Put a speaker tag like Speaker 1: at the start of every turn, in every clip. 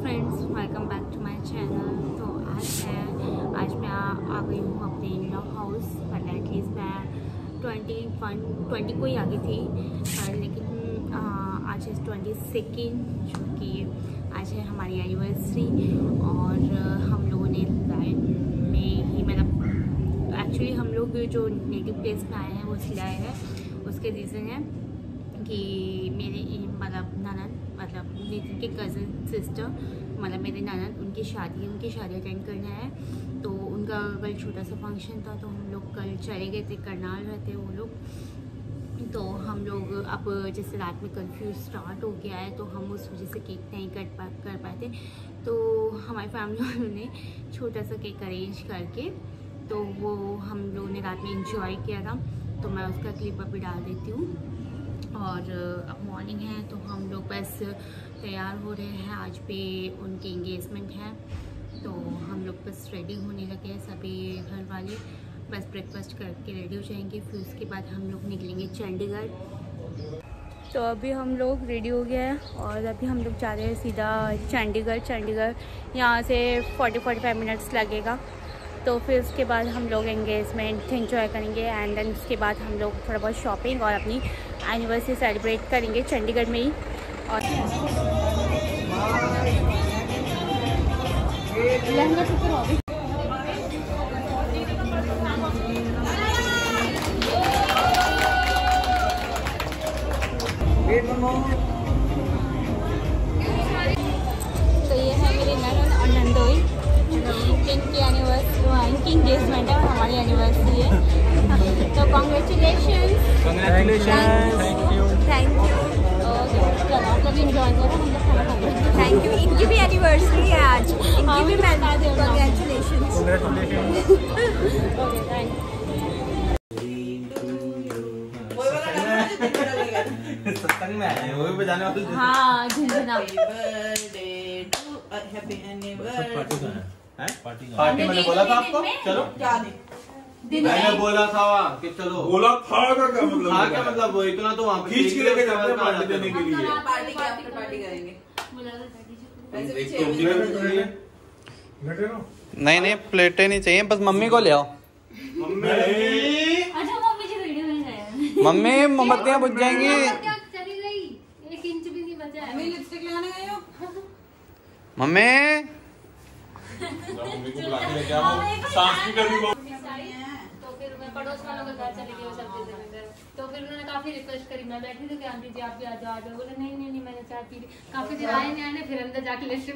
Speaker 1: Friends, welcome back to my channel. तो आज मैं आ गई हूँ अपने इन-लॉ हाउस। पर एटलीस्ट मैं 20 को ही आ गई थी, लेकिन आज है 22 जो कि आज है हमारी एनिवर्सरी। और हम लोगों ने में ही मतलब एक्चुअली हम लोग जो नेटिव प्लेस में आए हैं वो इसलिए आए हैं, उसके रीज़न है कि मेरे मतलब ननद मतलब नितिन के कज़न सिस्टर मतलब मेरे ननद उनकी शादी अटेंड करना है। तो उनका कल छोटा सा फंक्शन था, तो हम लोग कल चले गए थे, करनाल रहते वो लोग। तो हम लोग अब जैसे रात में कर्फ्यू स्टार्ट हो गया है, तो हम उस वजह से केक नहीं कर पाए थे। तो हमारी फैमिली वालों ने छोटा सा केक अरेंज करके तो वो हम लोगों ने रात में इंजॉय किया था। तो मैं उसका क्लिप अभी डाल देती हूँ। और अब मॉर्निंग है तो हम लोग बस तैयार हो रहे हैं, आज पे उनकी एंगेजमेंट है। तो हम लोग बस रेडी होने लगे हैं, सभी घर वाले बस ब्रेकफास्ट करके रेडी हो जाएंगे। फिर उसके बाद हम लोग निकलेंगे चंडीगढ़। तो अभी हम लोग रेडी हो गए हैं और अभी हम लोग जा रहे हैं सीधा चंडीगढ़ यहाँ से 40-45 मिनट्स लगेगा। तो फिर उसके बाद हम लोग एंगेजमेंट एंजॉय करेंगे एंड देन उसके बाद हम लोग थोड़ा बहुत शॉपिंग और अपनी एनिवर्सरी सेलिब्रेट करेंगे चंडीगढ़ में ही। और लहंगा तो ये है मेरे ननद और नंदोई, इनकी एंगेजमेंट है और हमारी एनिवर्सरी है। तो कॉन्ग्रेचुलेशंस। Thank you. चलो एंजॉय करो, हम लोग खाना खाएंगे। Thank you. इनकी भी एनिवर्सरी है आज, इनकी भी कॉन्ग्रेचुलेशंस। Okay, thank you.
Speaker 2: सत्संग में आए वो भी बजाने वाले।
Speaker 1: हाँ, झुनझुना।
Speaker 2: पार्टी मैंने बोला था आपको, चलो क्या मैंने बोला था कि चलो। बोला था का क्या मतलब? हाँ क्या मतलब, वो इतना तो वहाँ
Speaker 3: खींच के लेके जाते हैं पार्टी देने के लिए।
Speaker 4: पार्टी करेंगे।
Speaker 2: नहीं प्लेटें नहीं चाहिए, बस मम्मी को ले आओ। मम्मी मोमबत्तियाँ बुझ जाएंगी।
Speaker 1: चली गई, 1 इंच भी नहीं बचा है।
Speaker 4: लिपस्टिक लगाने गए हो?
Speaker 2: मम्मी
Speaker 1: तो फिर मैं पड़ोस वालों के घर चली गई, वो सब चीजें लेकर। तो फिर उन्होंने काफी रिक्वेस्ट करी, मैं बैठी थी कि आंटी जी आप भी आ जाओ। बोले नहीं मैंने चाय पी ली। काफी देर आए नहीं आने, फिर अंदर जाके लिपस्टिक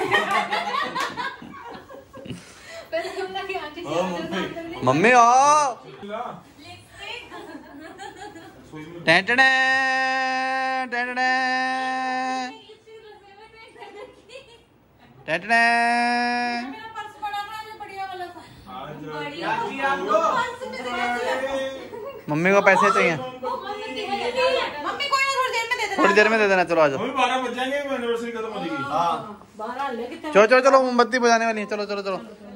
Speaker 2: मम्मी आओ। टेंटने मम्मी को पैसे चाहिए।
Speaker 4: मम्मी कोई ना
Speaker 2: थोड़ी देर में दे देना। चलो आ जाओ।
Speaker 3: 12 बज जाएंगे, एनिवर्सरी खत्म हो जाएगी।
Speaker 2: चलो मोमबत्ती बजाने वाली है। चलो 1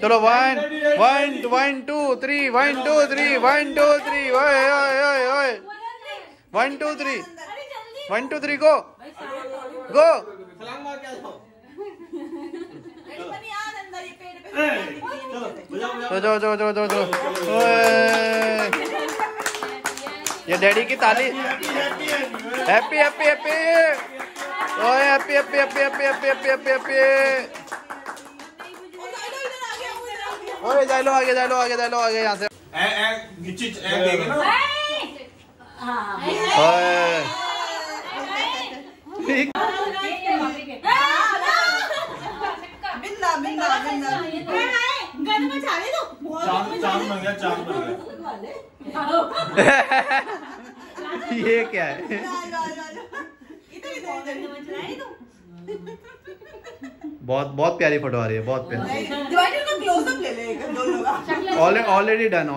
Speaker 2: 1 2 3 1 2 3 1 2 3 ओए 1 2 3 1 2 3 गो। चलो ये डैडी की ताली। हैप्पी हैप्पी हैप्पी ओए happy happy happy happy happy happy happy. ओए जा लो आगे यहाँ से।
Speaker 3: देंगे ना।
Speaker 2: ठीक।
Speaker 3: चांद बन गया।
Speaker 2: ये क्या है? बहुत प्यारी फोटो आ रही है, बहुत प्यारी। Already done.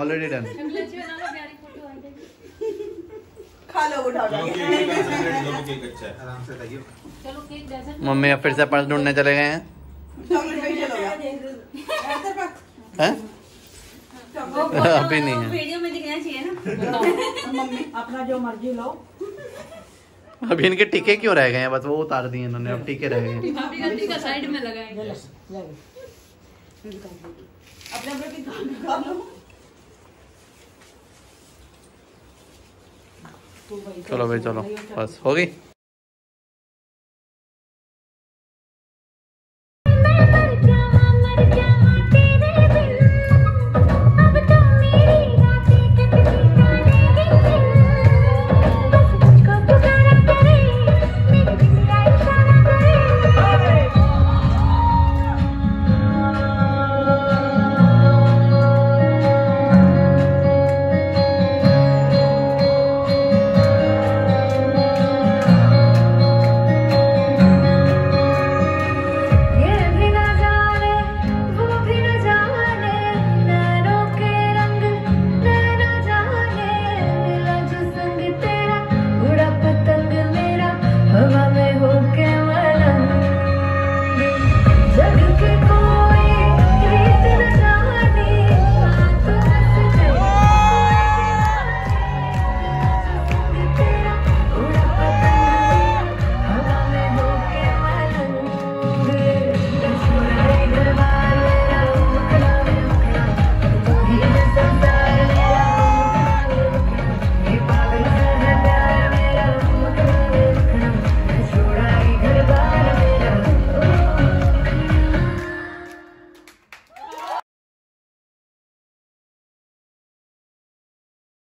Speaker 4: खा लो, उठाओ।
Speaker 2: मम्मी अब फिर से पर्स ढूंढने चले गए हैं। अभी नहीं है।
Speaker 1: वीडियो में दिखना चाहिए ना।
Speaker 4: मम्मी अपना जो मर्जी लो।
Speaker 2: अभी इनके टीके क्यों रह गए हैं? बस वो उतार दिए इन्होंने, अब टीके रह गए हैं।
Speaker 5: भाभी का टीका साइड में लगाएंगे।
Speaker 4: अपने अपने की खाना खा लो।
Speaker 2: चलो भाई चलो, बस हो गई।